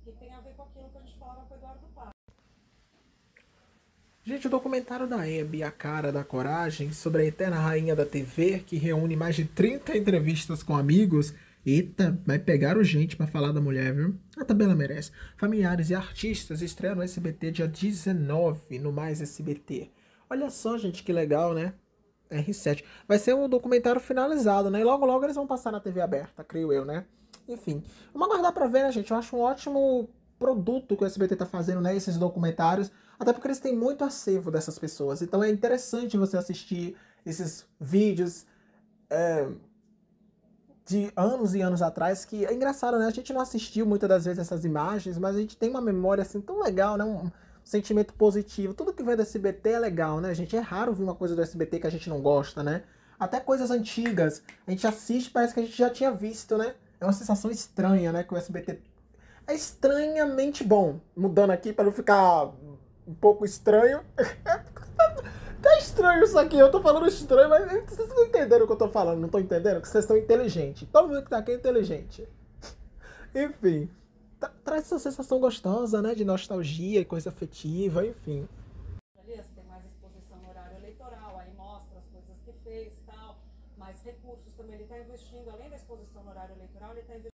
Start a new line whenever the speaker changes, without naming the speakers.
que tem a ver com aquilo que a gente falava com o Eduardo Paes.
Gente, o documentário da Hebe, A Cara da Coragem, sobre a eterna rainha da TV, que reúne mais de 30 entrevistas com amigos. Eita, vai pegar gente pra falar da mulher, viu? A tabela merece. Familiares e artistas estreiam no SBT dia 19, no Mais SBT. Olha só, gente, que legal, né? R7. Vai ser um documentário finalizado, né? E logo logo eles vão passar na TV aberta, creio eu, né? Enfim, vamos aguardar pra ver, né, gente? Eu acho um ótimo produto que o SBT tá fazendo, né? Esses documentários. Até porque eles têm muito acervo dessas pessoas. Então é interessante você assistir esses vídeos de anos e anos atrás, que é engraçado, né? A gente não assistiu muitas das vezes essas imagens, mas a gente tem uma memória assim tão legal, né? Um sentimento positivo. Tudo que vem do SBT é legal, né, gente? É raro ver uma coisa do SBT que a gente não gosta, né? Até coisas antigas, a gente assiste, parece que a gente já tinha visto, né? É uma sensação estranha, né? Que o SBT é estranhamente bom. Mudando aqui para não ficar um pouco estranho. Tá estranho isso aqui, eu tô falando estranho, mas vocês não entenderam o que eu tô falando, não tô entendendo? Que vocês são inteligentes. Todo mundo que tá aqui é inteligente. Enfim, traz essa sensação gostosa, né? De nostalgia e coisa afetiva, enfim.
Ali, tem mais exposição no horário eleitoral, aí mostra as coisas que fez e tal, mais recursos também. Ele está investindo, além da exposição no horário eleitoral, ele está investindo